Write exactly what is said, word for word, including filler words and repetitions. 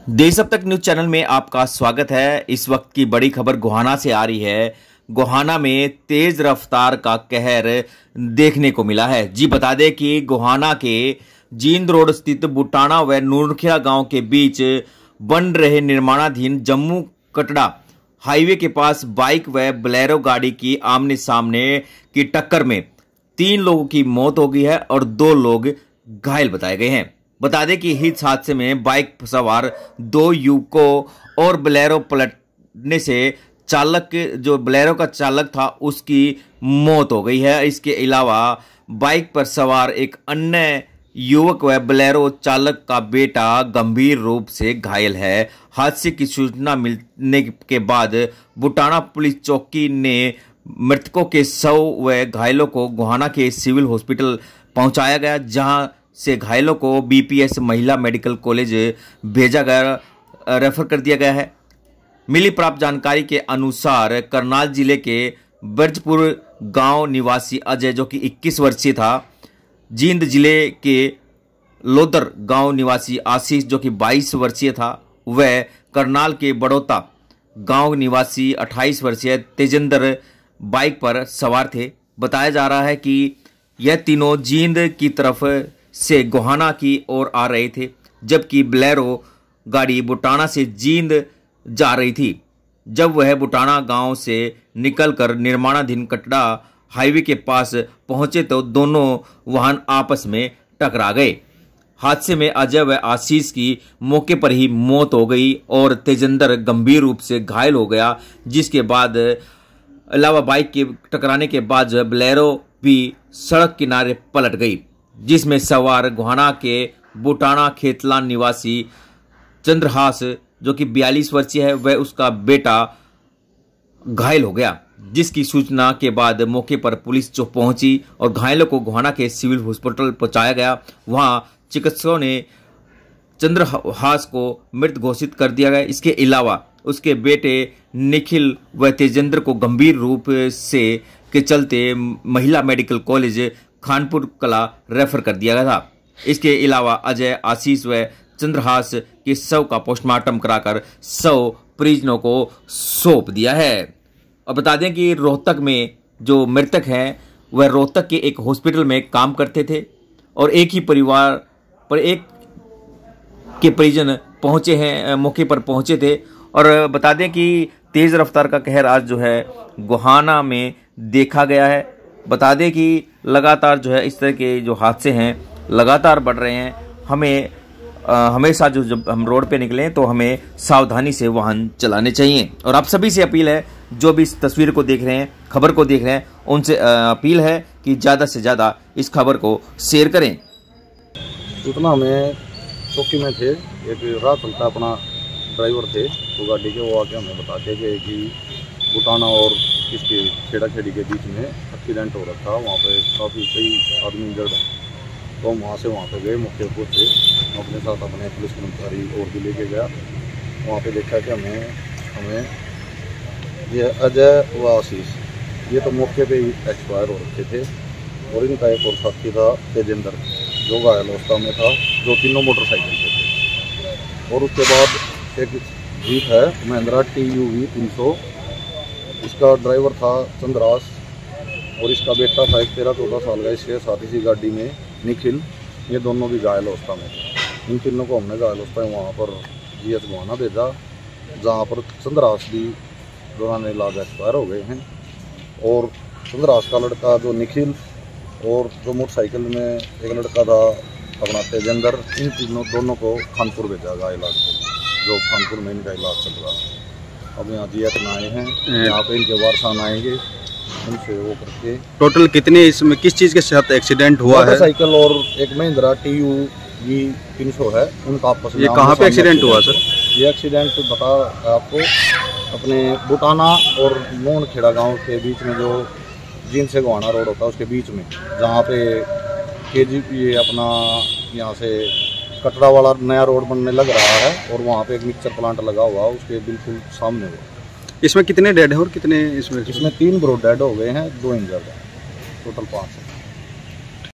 देश अब तक न्यूज चैनल में आपका स्वागत है। इस वक्त की बड़ी खबर गोहाना से आ रही है। गोहाना में तेज रफ्तार का कहर देखने को मिला है। जी बता दें कि गोहाना के जींद रोड स्थित बुटाना व नूरखेड़ा गांव के बीच बन रहे निर्माणाधीन जम्मू कटड़ा हाईवे के पास बाइक व बोलेरो गाड़ी की आमने सामने की टक्कर में तीन लोगों की मौत हो गई है और दो लोग घायल बताए गए हैं। बता दें कि इस हादसे में बाइक सवार दो युवकों और बोलेरो पलटने से चालक जो बोलेरो का चालक था उसकी मौत हो गई है। इसके अलावा बाइक पर सवार एक अन्य युवक व बोलेरो चालक का बेटा गंभीर रूप से घायल है। हादसे की सूचना मिलने के बाद बुटाना पुलिस चौकी ने मृतकों के शव व घायलों को गोहाना के सिविल हॉस्पिटल पहुंचाया गया, जहां से घायलों को बीपीएस महिला मेडिकल कॉलेज भेजा गया, रेफर कर दिया गया है। मिली प्राप्त जानकारी के अनुसार करनाल जिले के ब्रजपुर गांव निवासी अजय जो कि इक्कीस वर्षीय था, जींद जिले के लोदर गांव निवासी आशीष जो कि बाईस वर्षीय था, वह करनाल के बड़ौता गांव निवासी अट्ठाईस वर्षीय तेजेंद्र बाइक पर सवार थे। बताया जा रहा है कि यह तीनों जींद की तरफ से गोहाना की ओर आ रहे थे, जबकि बोलेरो गाड़ी बुटाना से जींद जा रही थी। जब वह बुटाना गांव से निकलकर निर्माणाधीन कटड़ा हाईवे के पास पहुंचे तो दोनों वाहन आपस में टकरा गए। हादसे में अजय व आशीष की मौके पर ही मौत हो गई और तेजेंद्र गंभीर रूप से घायल हो गया, जिसके बाद अलावा बाइक के टकराने के बाद जो है बोलेरो भी सड़क किनारे पलट गई, जिसमें सवार गोहाना के बुटाना खेतला निवासी चंद्रहास जो कि बयालीस वर्षीय है, वह उसका बेटा घायल हो गया। जिसकी सूचना के बाद मौके पर पुलिस जो पहुंची और घायलों को गोहाना के सिविल हॉस्पिटल पहुंचाया गया। वहां चिकित्सकों ने चंद्रहास को मृत घोषित कर दिया गया। इसके अलावा उसके बेटे निखिल व तेजेंद्र को गंभीर रूप से के चलते महिला मेडिकल कॉलेज खानपुर कला रेफर कर दिया गया था। इसके अलावा अजय, आशीष व चंद्रहास के शव का पोस्टमार्टम कराकर शव परिजनों को सौंप दिया है। और बता दें कि रोहतक में जो मृतक हैं वह रोहतक के एक हॉस्पिटल में काम करते थे और एक ही परिवार पर एक के परिजन पहुंचे हैं, मौके पर पहुंचे थे। और बता दें कि तेज रफ्तार का कहर आज जो है गोहाना में देखा गया है। बता दें कि लगातार जो है इस तरह के जो हादसे हैं लगातार बढ़ रहे हैं। हमें आ, हमेशा जो जब हम रोड पे निकलें तो हमें सावधानी से वाहन चलाने चाहिए। और आप सभी से अपील है, जो भी इस तस्वीर को देख रहे हैं, खबर को देख रहे हैं, उनसे अपील है कि ज़्यादा से ज़्यादा इस खबर को शेयर करें। उतना हमें चौकी में थे, एक रात चलता अपना ड्राइवर थे वो गाड़ी के, वो आके हमें बताते कि, कि बुटाना और इसके खेड़ा खेड़ी के बीच में एक्सीडेंट हो रहा था, वहाँ पे काफ़ी कई आदमी इंजर्ड। तो हम वहाँ से वहाँ पे गए, मौके पर थे, अपने साथ अपने पुलिस कर्मचारी और भी लेके गया। वहाँ पे देखा कि हमें हमें ये अजय व आशीष ये तो मौके पे ही एक्सपायर हो रखे थे, और इनका एक और साथी था तेजेंद्र जो घायल अवस्था में था, जो तीनों मोटरसाइकिल पे थे। और उसके बाद एक जीप है महिंद्रा टी यू वी तीन सौ, इसका ड्राइवर था चंद्रास और इसका बेटा था एक तेरह चौदह साल का, इसके साथ इसी गाड़ी में निखिल, ये दोनों भी घायल अवस्था में थे। इन तीनों को हमने घायल अवस्था में वहाँ पर जी एच गोहाना भेजा, जहाँ पर चंद्रास भी दौरान इलाज एक्सपायर हो गए हैं। और चंद्रास का लड़का जो निखिल और जो मोटरसाइकिल में एक लड़का था अपना तेजेंद्र, इन तीनों दोनों को खानपुर भेजा गया इलाज के लिए, जो खानपुर में इनका इलाज चल रहा है। अब यहाँ जी एच में आए हैं, यहाँ पे इनके वारसान आएंगे, उनसे वो करके। टोटल कितने इसमें किस चीज़ के साथ एक्सीडेंट हुआ है? मोटरसाइकिल और एक महिंद्रा टी यू वी तीन सौ है, उनका आपस में। ये कहाँ पे एक्सीडेंट हुआ सर? ये एक्सीडेंट बता आपको अपने बुटाना और नूरखेड़ा गांव के बीच में, जो जींद से गोहाना रोड होता है उसके बीच में, जहाँ पे के जी पी ये अपना यहाँ से कटड़ा वाला नया रोड बनने लग रहा है, और वहाँ पे एक मिक्सचर प्लांट लगा हुआ, उसके बिल्कुल सामने हुआ। इसमें कितने डेड है और कितने इसमें? इसमें तीन ब्रो डेड हो गए हैं, दो इंजर्ड हैं, टोटल पाँच।